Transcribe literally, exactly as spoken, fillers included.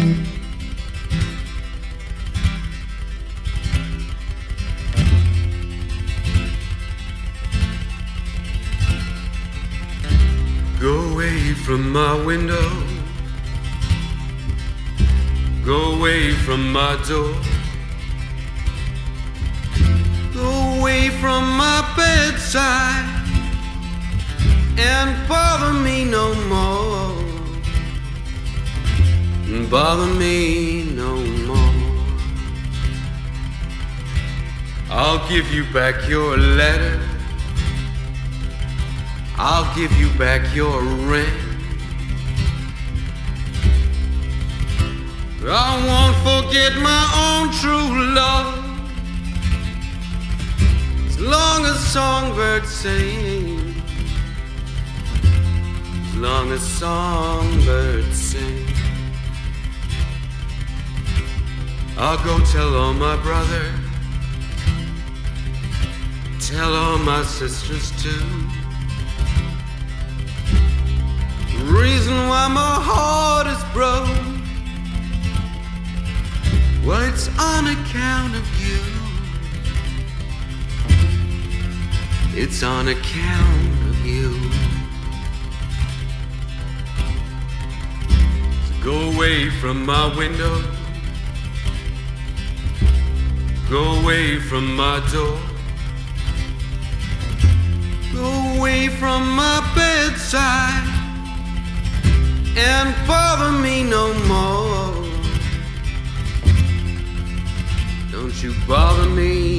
Go away from my window, go away from my door, go away from my bedside and bother me no more, bother me no more. I'll give you back your letter, I'll give you back your ring. I won't forget my own true love, as long as songbirds sing, as long as songbirds sing. I'll go tell all my brothers, tell all my sisters too. Reason why my heart is broke, well, it's on account of you. It's on account of you. So go away from my window, go away from my door, go away from my bedside and bother me no more. Don't you bother me